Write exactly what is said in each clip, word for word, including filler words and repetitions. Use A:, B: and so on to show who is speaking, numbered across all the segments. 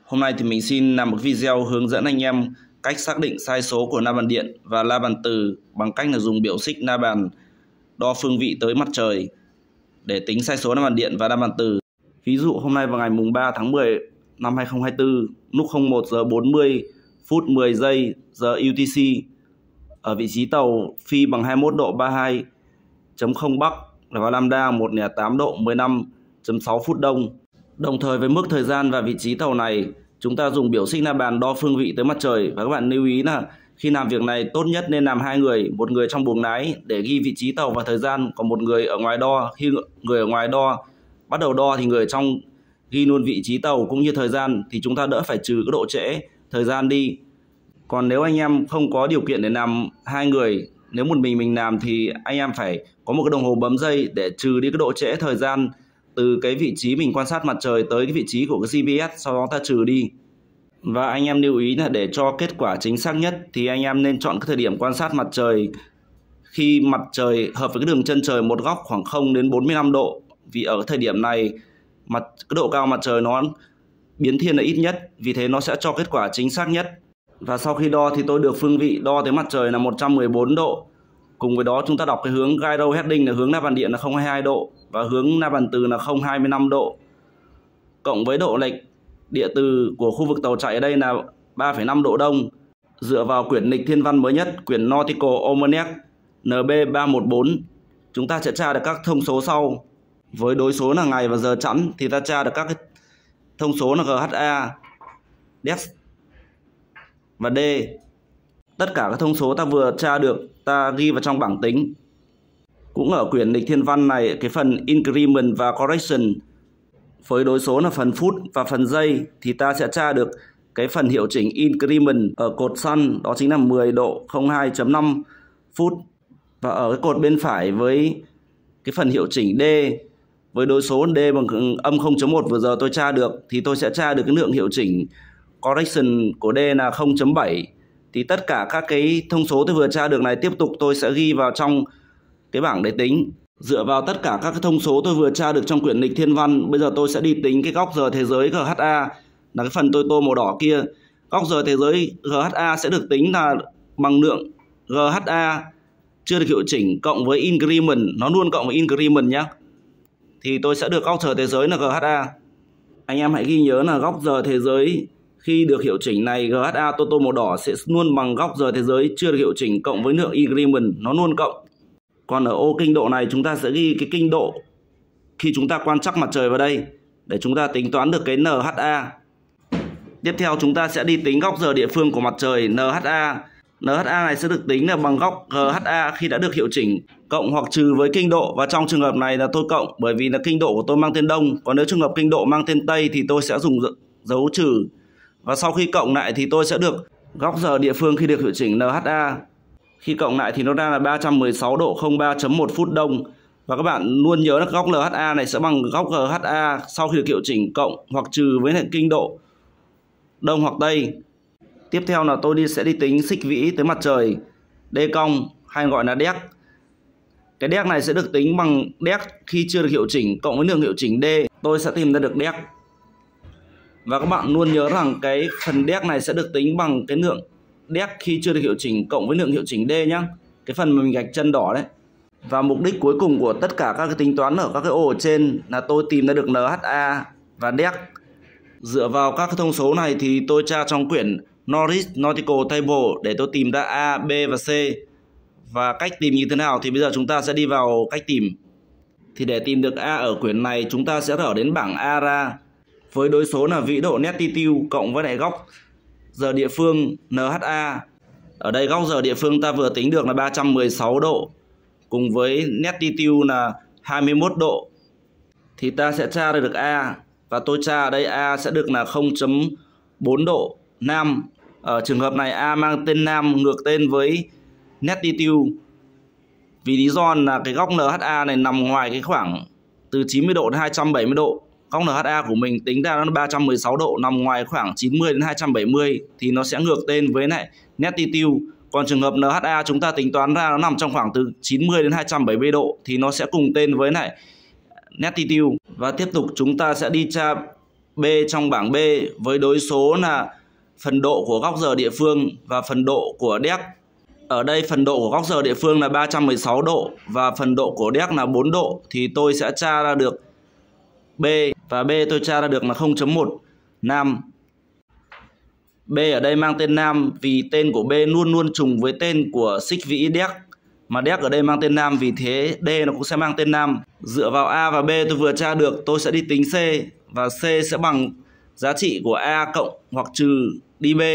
A: Hôm nay thì mình xin làm một video hướng dẫn anh em cách xác định sai số của la bàn điện và la bàn từ bằng cách là dùng biểu xích la bàn đo phương vị tới mặt trời để tính sai số la bàn điện và la bàn từ. Ví dụ hôm nay vào ngày mùng ba tháng mười năm hai nghìn không trăm hai mươi tư, lúc không một giờ bốn mươi phút mười giây giờ U T C, ở vị trí tàu phi bằng hai mươi mốt độ ba mươi hai chấm không Bắc và lambda một trăm lẻ tám độ mười lăm chấm sáu phút Đông. Đồng thời với mức thời gian và vị trí tàu này, chúng ta dùng biểu xích la bàn đo phương vị tới mặt trời. Và các bạn lưu ý là khi làm việc này tốt nhất nên làm hai người, một người trong buồng lái để ghi vị trí tàu và thời gian, còn một người ở ngoài đo. Khi người ở ngoài đo bắt đầu đo thì người trong ghi luôn vị trí tàu cũng như thời gian, thì chúng ta đỡ phải trừ cái độ trễ thời gian đi. Còn nếu anh em không có điều kiện để làm hai người, nếu một mình mình làm thì anh em phải có một cái đồng hồ bấm giây để trừ đi cái độ trễ thời gian từ cái vị trí mình quan sát mặt trời tới cái vị trí của cái G P S, sau đó ta trừ đi. Và anh em lưu ý là để cho kết quả chính xác nhất thì anh em nên chọn cái thời điểm quan sát mặt trời khi mặt trời hợp với cái đường chân trời một góc khoảng không đến bốn mươi lăm độ. Vì ở thời điểm này mặt cái độ cao mặt trời nó biến thiên là ít nhất, vì thế nó sẽ cho kết quả chính xác nhất. Và sau khi đo thì tôi được phương vị đo tới mặt trời là một trăm mười bốn độ. Cùng với đó chúng ta đọc cái hướng gyro heading là hướng la bàn điện là không phẩy hai mươi hai độ và hướng la bàn từ là không phẩy hai mươi lăm độ. Cộng với độ lệch địa từ của khu vực tàu chạy ở đây là ba phẩy năm độ đông. Dựa vào quyển lịch thiên văn mới nhất, quyển Nautical Almanac N B ba một bốn, chúng ta sẽ tra được các thông số sau. Với đối số là ngày và giờ chẵn thì ta tra được các cái thông số là G H A, Dex và D. Tất cả các thông số ta vừa tra được ta ghi vào trong bảng tính. Cũng ở quyển lịch thiên văn này, cái phần increment và correction với đối số là phần phút và phần giây thì ta sẽ tra được cái phần hiệu chỉnh increment ở cột sun, đó chính là mười độ không hai chấm năm phút. Và ở cái cột bên phải với cái phần hiệu chỉnh D với đối số D bằng âm không chấm một vừa giờ tôi tra được thì tôi sẽ tra được cái lượng hiệu chỉnh correction của D là không chấm bảy. Thì tất cả các cái thông số tôi vừa tra được này tiếp tục tôi sẽ ghi vào trong cái bảng để tính. Dựa vào tất cả các cái thông số tôi vừa tra được trong quyển lịch thiên văn, bây giờ tôi sẽ đi tính cái góc giờ thế giới G H A, là cái phần tôi tô màu đỏ kia. Góc giờ thế giới G H A sẽ được tính là bằng lượng G H A chưa được hiệu chỉnh cộng với increment, nó luôn cộng với increment nhé. Thì tôi sẽ được góc giờ thế giới là G H A. Anh em hãy ghi nhớ là góc giờ thế giới khi được hiệu chỉnh này, G H A tô tô màu đỏ sẽ luôn bằng góc giờ thế giới chưa được hiệu chỉnh cộng với lượng increment, nó luôn cộng. Còn ở ô kinh độ này chúng ta sẽ ghi cái kinh độ khi chúng ta quan trắc mặt trời vào đây để chúng ta tính toán được cái N H A. Tiếp theo chúng ta sẽ đi tính góc giờ địa phương của mặt trời N H A. N H A này sẽ được tính là bằng góc G H A khi đã được hiệu chỉnh cộng hoặc trừ với kinh độ, và trong trường hợp này là tôi cộng bởi vì là kinh độ của tôi mang tên Đông, còn nếu trường hợp kinh độ mang tên Tây thì tôi sẽ dùng dấu trừ. Và sau khi cộng lại thì tôi sẽ được góc giờ địa phương khi được hiệu chỉnh N H A. Khi cộng lại thì nó ra là ba trăm mười sáu độ không ba chấm một phút Đông. Và các bạn luôn nhớ là góc L H A này sẽ bằng góc G H A sau khi được hiệu chỉnh cộng hoặc trừ với lại kinh độ Đông hoặc Tây. Tiếp theo là tôi đi sẽ đi tính xích vĩ tới mặt trời D cong hay gọi là Dex. Cái Dex này sẽ được tính bằng Dex khi chưa được hiệu chỉnh cộng với lượng hiệu chỉnh D. Tôi sẽ tìm ra được Dex. Và các bạn luôn nhớ rằng cái phần Dex này sẽ được tính bằng cái lượng Dex khi chưa được hiệu chỉnh cộng với lượng hiệu chỉnh D nhé. Cái phần mà mình gạch chân đỏ đấy. Và mục đích cuối cùng của tất cả các cái tính toán ở các cái ô ở trên là tôi tìm ra được N H A và Dex. Dựa vào các cái thông số này thì tôi tra trong quyển Norris Nautical Table để tôi tìm ra A, B và C. Và cách tìm như thế nào thì bây giờ chúng ta sẽ đi vào cách tìm. Thì để tìm được A ở quyển này chúng ta sẽ mở đến bảng A ra với đối số là vĩ độ latitude cộng với lại góc giờ địa phương N H A. Ở đây góc giờ địa phương ta vừa tính được là ba trăm mười sáu độ cùng với latitude là hai mươi mốt độ. Thì ta sẽ tra được A, và tôi tra ở đây A sẽ được là không chấm bốn độ Nam. Ở trường hợp này A mang tên Nam ngược tên với latitude. Vì lý do là cái góc N H A này nằm ngoài cái khoảng từ chín mươi độ đến hai trăm bảy mươi độ. Góc N H A của mình tính ra nó là ba trăm mười sáu độ, nằm ngoài khoảng chín mươi đến hai trăm bảy mươi thì nó sẽ ngược tên với lại latitude. Còn trường hợp N H A chúng ta tính toán ra nó nằm trong khoảng từ chín mươi đến hai trăm bảy mươi độ thì nó sẽ cùng tên với lại latitude. Và tiếp tục chúng ta sẽ đi tra B trong bảng B với đối số là phần độ của góc giờ địa phương và phần độ của đéc. Ở đây phần độ của góc giờ địa phương là ba trăm mười sáu độ và phần độ của đéc là bốn độ, thì tôi sẽ tra ra được B, và B tôi tra ra được là không chấm một nam. B ở đây mang tên nam vì tên của B luôn luôn trùng với tên của xích vĩ đéc, mà đéc ở đây mang tên nam, vì thế D nó cũng sẽ mang tên nam. Dựa vào A và B tôi vừa tra được, tôi sẽ đi tính C, và C sẽ bằng giá trị của A cộng hoặc trừ đi B.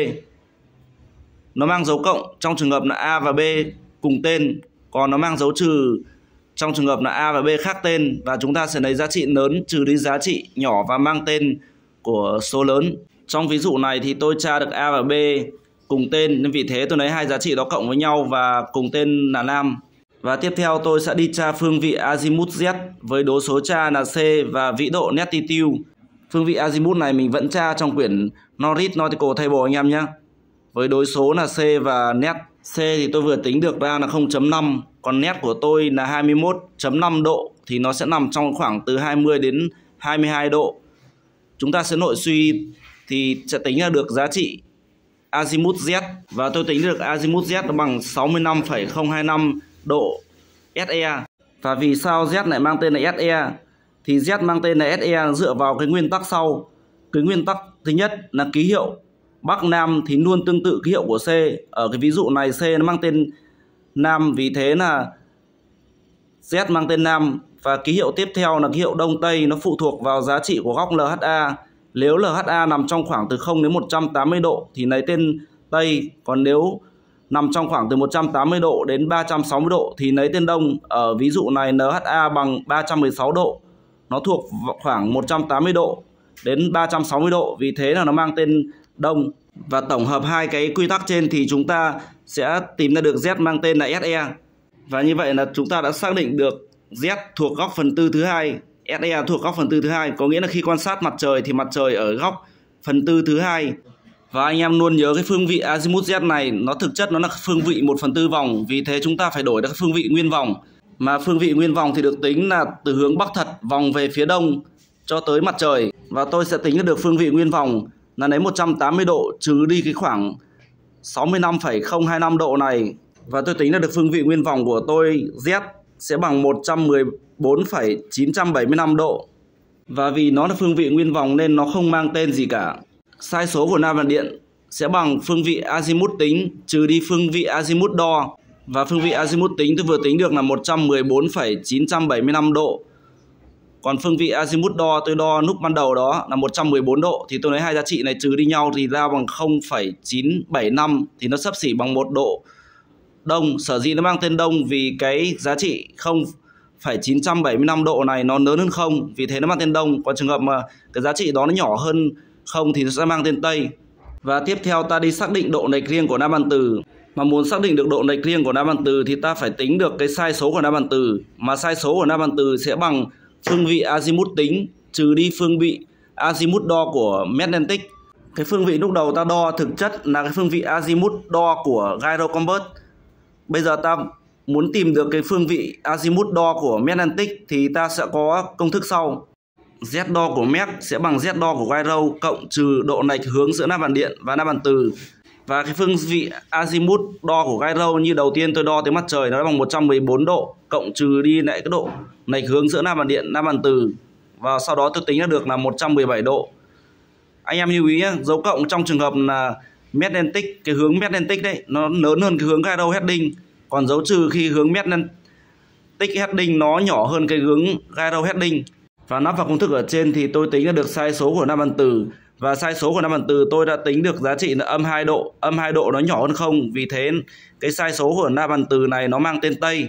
A: Nó mang dấu cộng trong trường hợp là A và B cùng tên, còn nó mang dấu trừ trong trường hợp là A và B khác tên, và chúng ta sẽ lấy giá trị lớn trừ đi giá trị nhỏ và mang tên của số lớn. Trong ví dụ này thì tôi tra được A và B cùng tên, nên vì thế tôi lấy hai giá trị đó cộng với nhau và cùng tên là nam. Và tiếp theo tôi sẽ đi tra phương vị azimuth Z với đố số tra là C và vĩ độ latitude. Phương vị azimuth này mình vẫn tra trong quyển Norris Nautical Table anh em nhé. Với đối số là C và net. C thì tôi vừa tính được ra là không chấm năm, còn net của tôi là hai mươi mốt chấm năm độ, thì nó sẽ nằm trong khoảng từ hai mươi đến hai mươi hai độ. Chúng ta sẽ nội suy thì sẽ tính ra được giá trị azimuth Z, và tôi tính được azimuth Z nó bằng sáu mươi lăm phẩy không hai lăm độ ét e. Và vì sao Z lại mang tên là ét e? Thì Z mang tên là ét e dựa vào cái nguyên tắc sau. Cái nguyên tắc thứ nhất là ký hiệu Bắc Nam thì luôn tương tự ký hiệu của C. Ở cái ví dụ này C nó mang tên Nam, vì thế là Z mang tên Nam. Và ký hiệu tiếp theo là ký hiệu Đông Tây, nó phụ thuộc vào giá trị của góc lờ hát a. Nếu lờ hát a nằm trong khoảng từ không đến một trăm tám mươi độ thì lấy tên Tây, còn nếu nằm trong khoảng từ một trăm tám mươi độ đến ba trăm sáu mươi độ thì lấy tên Đông. Ở ví dụ này en hát a bằng ba trăm mười sáu độ, nó thuộc khoảng một trăm tám mươi độ đến ba trăm sáu mươi độ, vì thế là nó mang tên Đông. Và tổng hợp hai cái quy tắc trên thì chúng ta sẽ tìm ra được Z mang tên là ét e. Và như vậy là chúng ta đã xác định được Z thuộc góc phần tư thứ hai, ét e thuộc góc phần tư thứ hai, có nghĩa là khi quan sát mặt trời thì mặt trời ở góc phần tư thứ hai. Và anh em luôn nhớ cái phương vị azimuth Z này nó thực chất nó là phương vị một phần tư vòng, vì thế chúng ta phải đổi được phương vị nguyên vòng. Mà phương vị nguyên vòng thì được tính là từ hướng bắc thật vòng về phía đông cho tới mặt trời, và tôi sẽ tính được phương vị nguyên vòng là lấy một trăm tám mươi độ trừ đi cái khoảng sáu mươi lăm phẩy không hai lăm độ này, và tôi tính được phương vị nguyên vòng của tôi Z sẽ bằng một trăm mười bốn phẩy chín trăm bảy mươi lăm độ. Và vì nó là phương vị nguyên vòng nên nó không mang tên gì cả. Sai số của nam và điện sẽ bằng phương vị azimuth tính trừ đi phương vị azimuth đo. Và phương vị azimuth tính tôi vừa tính được là một trăm mười bốn phẩy chín trăm bảy mươi lăm độ. Còn phương vị azimuth đo tôi đo lúc ban đầu đó là một trăm mười bốn độ, thì tôi lấy hai giá trị này trừ đi nhau thì ra bằng không phẩy chín bảy năm, thì nó xấp xỉ bằng một độ đông. Sở dĩ nó mang tên đông vì cái giá trị không phẩy chín bảy lăm độ này nó lớn hơn không, vì thế nó mang tên đông. Còn trường hợp mà cái giá trị đó nó nhỏ hơn không thì nó sẽ mang tên tây. Và tiếp theo ta đi xác định độ lệch riêng của nam văn từ. Mà muốn xác định được độ lệch riêng của nam văn từ thì ta phải tính được cái sai số của nam văn từ. Mà sai số của nam văn từ sẽ bằng phương vị azimuth tính trừ đi phương vị azimuth đo của Magnetic. Cái phương vị lúc đầu ta đo thực chất là cái phương vị azimuth đo của gyro compass. Bây giờ ta muốn tìm được cái phương vị azimuth đo của Magnetic thì ta sẽ có công thức sau. Z đo của Mag sẽ bằng Z đo của gyro cộng trừ độ lệch hướng giữa nam bàn điện và nam bàn từ. Và cái phương vị azimuth đo của gyro như đầu tiên tôi đo tới mặt trời nó bằng một trăm mười bốn độ cộng trừ đi lại cái độ lệch hướng giữa nam bàn điện nam bàn từ, và sau đó tôi tính ra được là một trăm mười bảy độ. Anh em lưu ý nhé, dấu cộng trong trường hợp là Magnetic, cái hướng Magnetic đấy nó lớn hơn cái hướng gyro heading, còn dấu trừ khi hướng Magnetic heading nó nhỏ hơn cái hướng gyro heading. Và nắp vào công thức ở trên thì tôi tính ra được sai số của nam bàn từ. Và sai số của nam bàn từ tôi đã tính được giá trị là âm hai độ. Âm hai độ nó nhỏ hơn không, vì thế cái sai số của nam bàn từ này nó mang tên tây.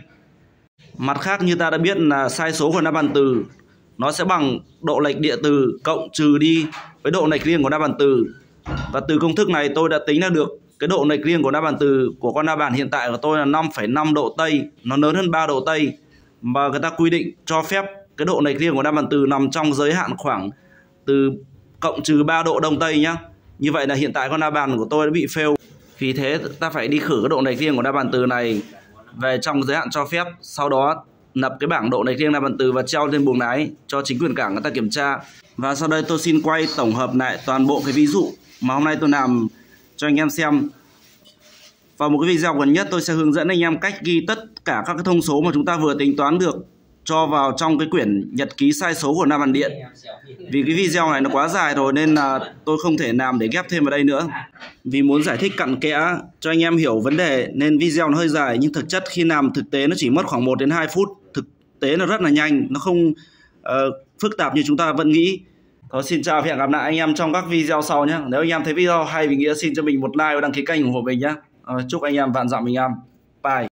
A: Mặt khác như ta đã biết là sai số của nam bàn từ nó sẽ bằng độ lệch địa từ cộng trừ đi với độ lệch riêng của nam bàn từ. Và từ công thức này tôi đã tính ra được cái độ lệch riêng của nam bàn từ của con la bàn hiện tại của tôi là năm phẩy năm độ tây, nó lớn hơn ba độ tây. Và người ta quy định cho phép cái độ lệch riêng của nam bàn từ nằm trong giới hạn khoảng từ cộng trừ ba độ đông tây nhá. Như vậy là hiện tại con la bàn của tôi đã bị fail. Vì thế ta phải đi khử cái độ lệch riêng của nam bàn từ này về trong giới hạn cho phép, sau đó nập cái bảng độ này riêng la bàn từ và treo lên buồng lái cho chính quyền cảng người ta kiểm tra. Và sau đây tôi xin quay tổng hợp lại toàn bộ cái ví dụ mà hôm nay tôi làm cho anh em xem. Vào một cái video gần nhất tôi sẽ hướng dẫn anh em cách ghi tất cả các cái thông số mà chúng ta vừa tính toán được cho vào trong cái quyển nhật ký sai số của la bàn điện. Vì cái video này nó quá dài rồi nên là tôi không thể làm để ghép thêm vào đây nữa. Vì muốn giải thích cặn kẽ cho anh em hiểu vấn đề nên video nó hơi dài, nhưng thực chất khi làm thực tế nó chỉ mất khoảng một đến hai phút. Thực tế nó rất là nhanh, nó không uh, phức tạp như chúng ta vẫn nghĩ. Thôi, xin chào và hẹn gặp lại anh em trong các video sau nhé. Nếu anh em thấy video hay vì nghĩa xin cho mình một like và đăng ký kênh ủng hộ mình nhé. Uh, chúc anh em vạn dặm bình an. Bye.